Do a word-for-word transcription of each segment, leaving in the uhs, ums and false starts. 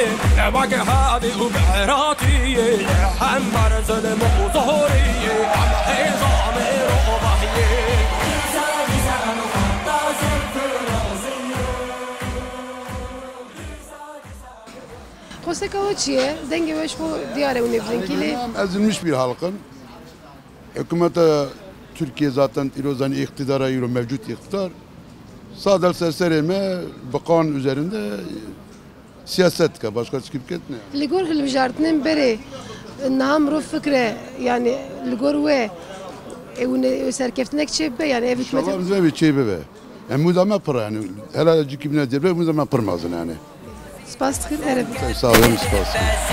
لباك هذه وبعراتية حمر ظلم وظهورية عم حزامي رضاحية Kostek hava çiye, denge ve şu diyare unevrenkili. Ezilmiş bir halkın. Hükümete Türkiye zaten İrozani iktidara yürü mevcut iktidar. Sadel sersereme bakan üzerinde siyaset ka başka hiçbir şey ne? Ligor hilbijartının beri nam ro fikre yani ligor ve evune serkeftinek çebe yani ev İnşallah hükümeti. bize bir şey be. Yani mudama para yani. Hele cikibine diye mudama pırmazın yani. Spas tıkır ereb. Sağ olun spas.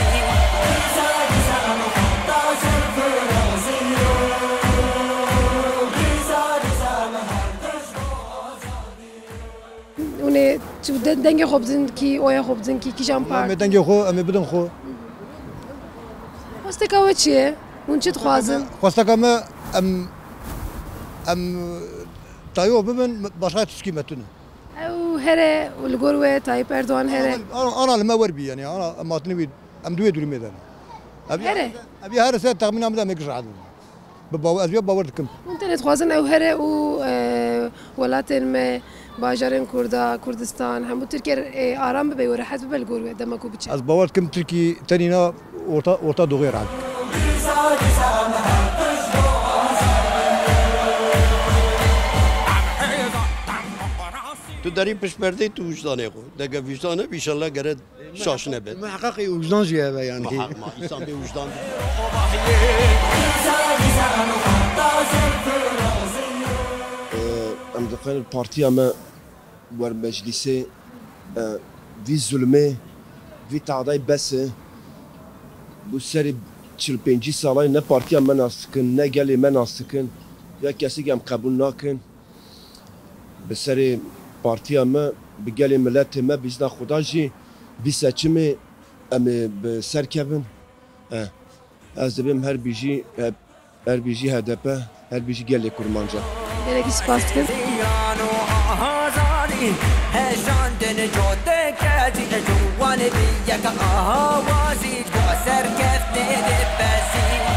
Une çu denge xobzin ki oya xobzin ki kijam par. Me denge xo, em bidin xo. Kostek hava çiye, un çit xwazin. Xwasteka me em em tayo bibin başka tişkî metune. Ew here ligor ve Tayyip Erdoğan here. Ana lema werbi yani ana matni bid em duye durime dan. Here. Abi her se tahmin amda me gşad. Baba azya bawer dikim. Un tenet xwazin ew here û welatên me bajarên Kurda, Kurdistan hemû Tirkiye aram bibe û rehet bibe ligor ve dema ku biçe. Az bawer dikim Tirkiye tenîna orta orta doğu rad. تو داری پشمرده تو وجدانه خو دگه وجدانه بیشالله گره شاش نبید محقق وجدان جیه yani. ما insan bir وجدان ام دخل partiya me wer meclisê vî zulmê vî taday besê bu serî çil pêncî salayê ne partiya me nas dikin ne gelê me nas dikin ya kesikê em qebûl nakin bi serê partiya me bi gelê milletê me bîzna xuda jî vî seçimê em ê bi ser kevin ez dibim her bîjî her bîjî H D P her bîjî gelê Kurmanca. Gerek spas tıkır. هجان دن جوده کجی جوان بیک آوازی جو سر کفته بسی